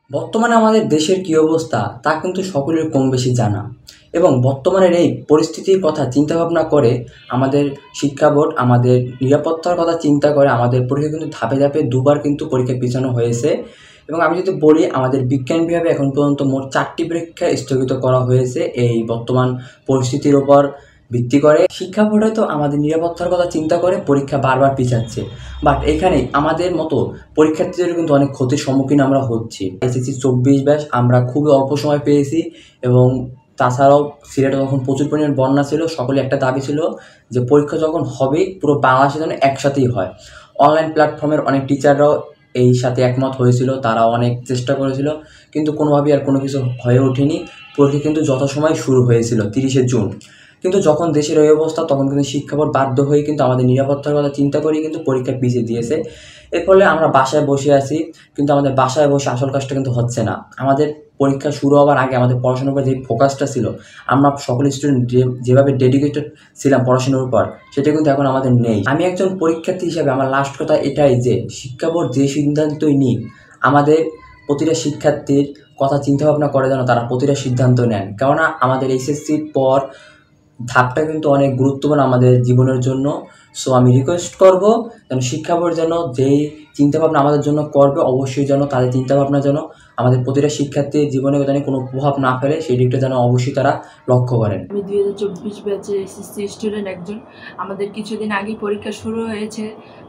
বর্তমানে আমাদের দেশের কী অবস্থা তা কিন্তু সকলের কম বেশি জানা, এবং বর্তমানের এই পরিস্থিতির কথা চিন্তাভাবনা করে আমাদের শিক্ষা বোর্ড আমাদের নিরাপত্তার কথা চিন্তা করে আমাদের পরীক্ষা কিন্তু ধাপে ধাপে দুবার কিন্তু পরীক্ষা পিছানো হয়েছে। এবং আমি যদি বলি, আমাদের বিজ্ঞান বিভাগে এখন পর্যন্ত মোট 4টি পরীক্ষা স্থগিত করা হয়েছে এই বর্তমান পরিস্থিতির ওপর ভিত্তি করে। শিক্ষা বোর্ড হয়তো আমাদের নিরাপত্তার কথা চিন্তা করে পরীক্ষা বারবার পিছাচ্ছে, বাট এখানে আমাদের মতো পরীক্ষার্থীদের কিন্তু অনেক ক্ষতির সম্মুখীন আমরা হচ্ছি। এসএসসি 24 ব্যাচ আমরা খুবই অল্প সময় পেয়েছি, এবং তাছাড়াও সিলেটে তখন প্রচুর পরিমাণ বন্যা ছিল। সকলে একটা দাবি ছিল যে পরীক্ষা যখন হবে পুরো বাংলাদেশে যেন একসাথেই হয়। অনলাইন প্ল্যাটফর্মের অনেক টিচাররাও এই সাথে একমত হয়েছিল, তারা অনেক চেষ্টা করেছিল, কিন্তু কোনোভাবেই আর কোনো কিছু হয়ে ওঠেনি। পরীক্ষা কিন্তু যথাসময়ে শুরু হয়েছিল 30শে জুন, কিন্তু যখন দেশের এই অবস্থা তখন কিন্তু শিক্ষা বোর্ড বাধ্য হয়ে কিন্তু আমাদের নিরাপত্তার কথা চিন্তা করেই কিন্তু পরীক্ষা পিছিয়ে দিয়েছে। এর ফলে আমরা বাসায় বসে আছি, কিন্তু আমাদের বাসায় বসে আসল কাজটা কিন্তু হচ্ছে না। আমাদের পরীক্ষা শুরু হওয়ার আগে আমাদের পড়াশোনার উপর যে ফোকাসটা ছিল, আমরা সকল স্টুডেন্ট যেভাবে ডেডিকেটেড ছিলাম পড়াশোনার উপর, সেটা কিন্তু এখন আমাদের নেই। আমি একজন পরীক্ষার্থী হিসাবে আমার লাস্ট কথা এটাই যে শিক্ষা বোর্ড যে সিদ্ধান্তই নিক, আমাদের প্রতিটা শিক্ষার্থীর কথা চিন্তাভাবনা করে যেন তারা প্রতিটা সিদ্ধান্ত নেন, কেননা আমাদের এইচএসসির পর ধাপটা কিন্তু অনেক গুরুত্বপূর্ণ আমাদের জীবনের জন্য। সো আমি রিকোয়েস্ট করব যেন শিক্ষা বোর্ড যেন যেই চিন্তাভাবনা আমাদের জন্য করবে, অবশ্যই যেন তাদের চিন্তাভাবনা যেন আমাদের প্রতিটা শিক্ষার্থীর জীবনে যেন কোনো প্রভাব না ফেলে, সেই দিকটা যেন অবশ্যই তারা লক্ষ্য করেন। আমি 2024 ব্যাচের এসএসসি স্টুডেন্ট একজন। আমাদের কিছুদিন আগে পরীক্ষা শুরু হয়েছে,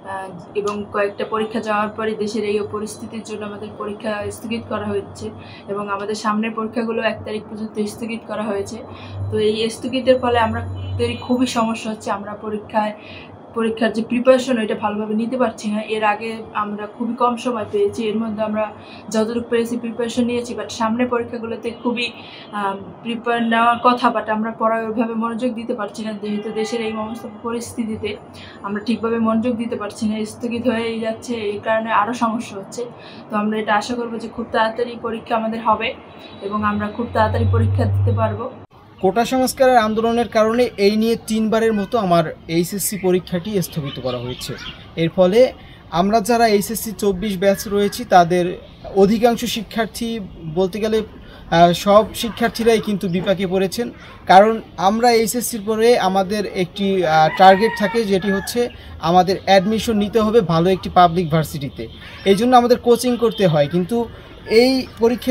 এবং কয়েকটা পরীক্ষা যাওয়ার পরে দেশের এই পরিস্থিতির জন্য আমাদের পরীক্ষা স্থগিত করা হচ্ছে, এবং আমাদের সামনের পরীক্ষাগুলো 1 তারিখ পর্যন্ত স্থগিত করা হয়েছে। তো এই স্থগিতের ফলে আমাদের খুবই সমস্যা হচ্ছে। আমরা পরীক্ষার যে প্রিপারেশন ওইটা ভালোভাবে নিতে পারছি না। এর আগে আমরা খুবই কম সময় পেয়েছি, এর মধ্যে আমরা যতটুকু পেরেছি প্রিপারেশন নিয়েছি, বাট সামনের পরীক্ষাগুলোতে খুবই প্রিপার নেওয়ার কথা, বাট আমরা পড়ায় ওইভাবে মনোযোগ দিতে পারছি না। যেহেতু দেশের এই সমস্ত পরিস্থিতিতে আমরা ঠিকভাবে মনোযোগ দিতে পারছি না, স্থগিত হয়েই যাচ্ছে, এই কারণে আরও সমস্যা হচ্ছে। তো আমরা এটা আশা করবো যে খুব তাড়াতাড়ি পরীক্ষা আমাদের হবে এবং আমরা খুব তাড়াতাড়ি পরীক্ষা দিতে পারবো। কোটা সংস্কারের আন্দোলনের কারণে এই নিয়ে 3বারের মতো আমার এইচএসসি পরীক্ষাটি স্থগিত করা হয়েছে। এর ফলে আমরা যারা এইচএসসি 24 ব্যাচ রয়েছি তাদের অধিকাংশ শিক্ষার্থী, বলতে গেলে সব শিক্ষার্থীরাই কিন্তু বিপাকে পড়েছেন। কারণ আমরা এইচএসসির পরে আমাদের একটি টার্গেট থাকে, যেটি হচ্ছে আমাদের অ্যাডমিশন নিতে হবে ভালো একটি পাবলিক ভার্সিটিতে। এই জন্য আমাদের কোচিং করতে হয়, কিন্তু এই পরীক্ষা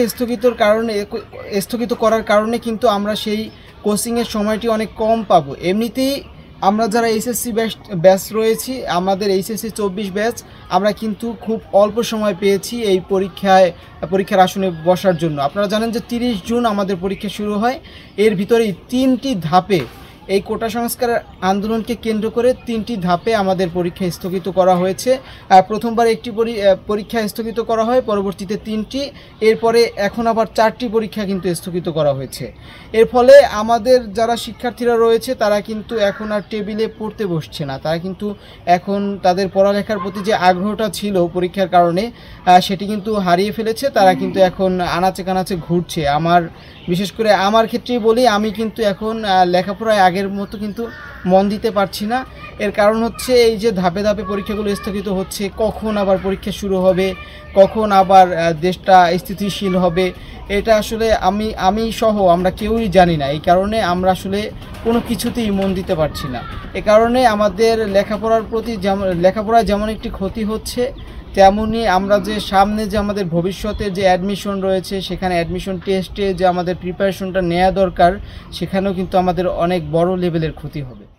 স্থগিত করার কারণে কিন্তু আমরা সেই কোচিংয়ের সময়টি অনেক কম পাবো। এমনিতেই আমরা যারা এইচএসসি ব্যাচ রয়েছি, আমাদের এইচএসসি 24 ব্যাচ, আমরা কিন্তু খুব অল্প সময় পেয়েছি এই পরীক্ষার আসনে বসার জন্য। আপনারা জানেন যে 30 জুন আমাদের পরীক্ষা শুরু হয়। এর ভিতরেই 3টি ধাপে এই কোটা সংস্কারের আন্দোলনকে কেন্দ্র করে 3টি ধাপে আমাদের পরীক্ষা স্থগিত করা হয়েছে। প্রথমবার একটি পরীক্ষা স্থগিত করা হয়, পরবর্তীতে 3টি, এরপরে এখন আবার 4টি পরীক্ষা কিন্তু স্থগিত করা হয়েছে। এর ফলে আমাদের যারা শিক্ষার্থীরা রয়েছে তারা কিন্তু এখন আর টেবিলে পড়তে বসছে না। তারা কিন্তু এখন তাদের পড়ালেখার প্রতি যে আগ্রহটা ছিল পরীক্ষার কারণে, সেটি কিন্তু হারিয়ে ফেলেছে। তারা কিন্তু এখন আনাচে কানাচে ঘুরছে। বিশেষ করে আমার ক্ষেত্রেই বলি, আমি কিন্তু এখন লেখাপড়ায় আগের মতো কিন্তু মন দিতে পারছি না। এর কারণ হচ্ছে এই যে ধাপে ধাপে পরীক্ষাগুলো স্থগিত হচ্ছে, কখন আবার পরীক্ষা শুরু হবে, কখন আবার দেশটা স্থিতিশীল হবে, এটা আসলে আমি সহ আমরা কেউই জানি না। এই কারণে আমরা আসলে কোনো কিছুতেই মন দিতে পারছি না। এ কারণে আমাদের লেখাপড়ায় যেমন একটি ক্ষতি হচ্ছে, তেমনই আমরা যে সামনে যে আমাদের ভবিষ্যতে যে অ্যাডমিশন রয়েছে, সেখানে অ্যাডমিশন টেস্টে যে আমাদের প্রিপারেশনটা নেওয়া দরকার, সেখানেও কিন্তু আমাদের অনেক বড় লেভেলের ক্ষতি হবে।